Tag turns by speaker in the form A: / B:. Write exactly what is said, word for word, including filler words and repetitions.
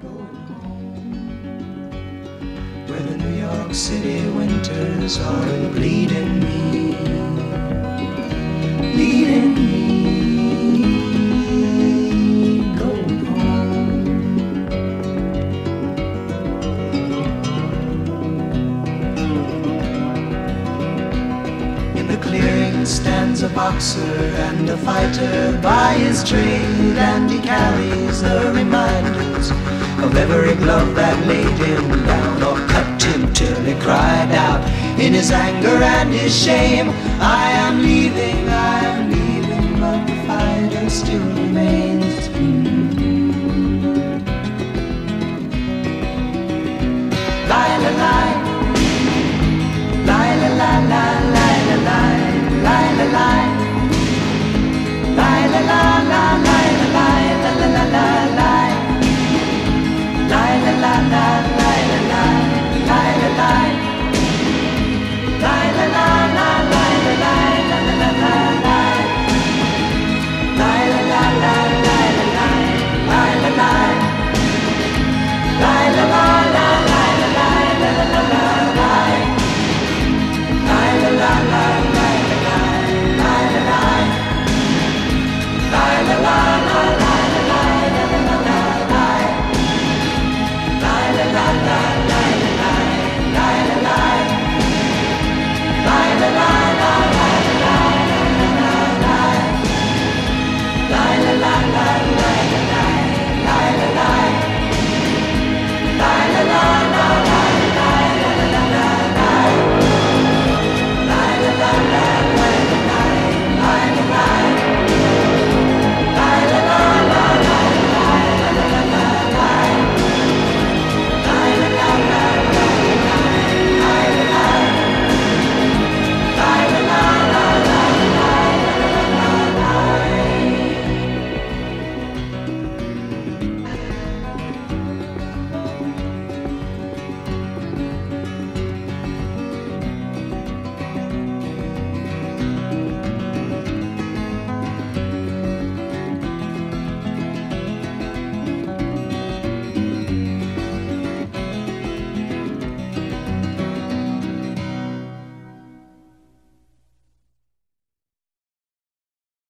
A: going home, where the New York City winters are bleeding me, bleeding me, going home. In the clearing stands a boxer and a fighter by his trade, and he carries the reminders of every glove that laid him down or cut him till he cried out in his anger and his shame, I am leaving, I am leaving, but the fighter still remains.